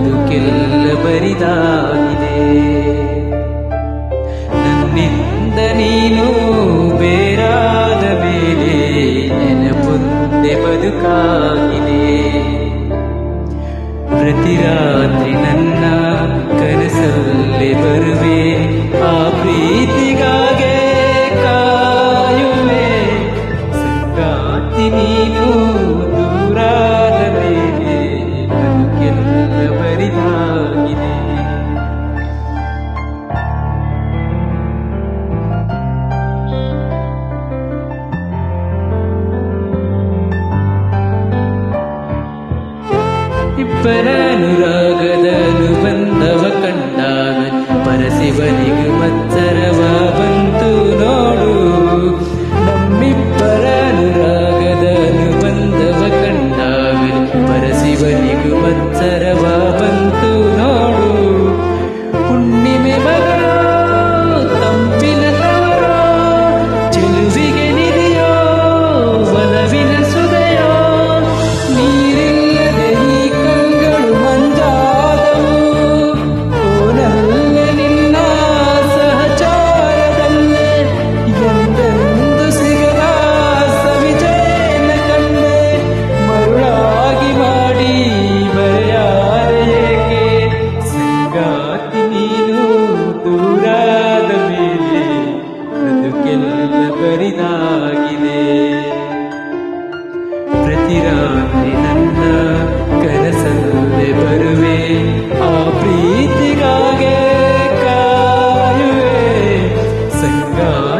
ಬದುಕೆಲ್ಲ ಬರಿದಾಗಿದೆ. ನನ್ನಿಂದ ನೀನು ಬೇರಾದ ಮೇಲೆ ನೆನಪೊಂದೆ ಬದುಕಾಗಿದೆ. ಪ್ರತಿ ರಾತ್ರಿ ನನ್ನ ಕನಸಲ್ಲೇ ಬರುವೆ, ಆ ಪ್ರೀತಿಗಾಗೆ ಕಾಯುವೆ. ಸಂಗಾತಿ ನೀನು ದೂರಾದ ಮೇಲೆ ಬದುಕೆಲ್ಲ ಬರಿದಾಗಿದೆ. ಇಬ್ಬರ ಅನುರಾಗದ ಅನುಬಂಧವ ಕಂಡಾಗ ಪರಶಿವನಿಗೆ ಮತ್ಸರವ ಬಂತು ನೋಡು. ನಮ್ಮಿಬ್ಬರ ಅನುರಾಗದ ಅನುಬಂಧವ ಕಂಡಾಗ ಪರಶಿವನಿಗೆ ಮತ್ಸರವ ಬಂತು ನೋಡು. ಹುಣ್ಣಿಮೆ ಮಗಳು ತಂಪಿನ ತವರೋ, ಚೆಲುವಿಗೆ ನಿಧಿಯೋ ಒಲವಿನ ಸುದೆಯೋ. ನೀರಿಲ್ಲದೆ ಈ ಕಂಗಳು ಮಂಜಾದವು, ಓನಲ್ಲೇ ನಿನ್ನ ಸಹಚಾರದಲ್ಲೇ ಎಂದೆಂದು ಸಿಗದ ಸವಿಜಯನ ಕಂಡೆ. ಮರುಳಾಗಿ ಮಾಡಿ ಬರೆಯಾರೆ ಏಕೆ, ಸಂಗಾತಿ ನೀನು ದೂರಾದ ಮೇಲೆ ಬದುಕೆಲ್ಲ ಬರಿದಾಗಿದೆ. ಪ್ರತಿ ರಾತ್ರಿ ನನ್ನ ಕನಸಲ್ಲೇ ಬರುವೆ, ಆ ಪ್ರೀತಿಗಾಗೆ ಕಾಯುವೆ. ಸಂಗಾತಿ